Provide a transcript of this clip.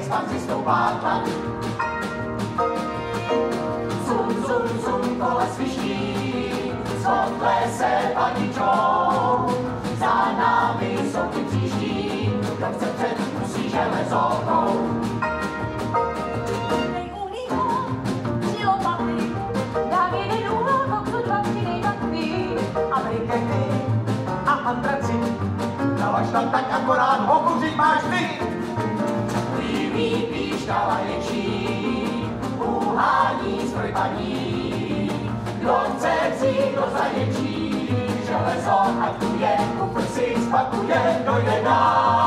tam vystoupá tlak. Zum, zum, zum, kole sviští, zvon lese paničou. Za námi jsou ty příští, kdo chce před, musí železovou. A antraci, dalaš tam tak akorát, okuřit máš ty. Líbí píšťala ječí, uhání stroj paní. Kdo chce vzít do zaječí, železo haktuje, kufr si spakuje, dojde dál.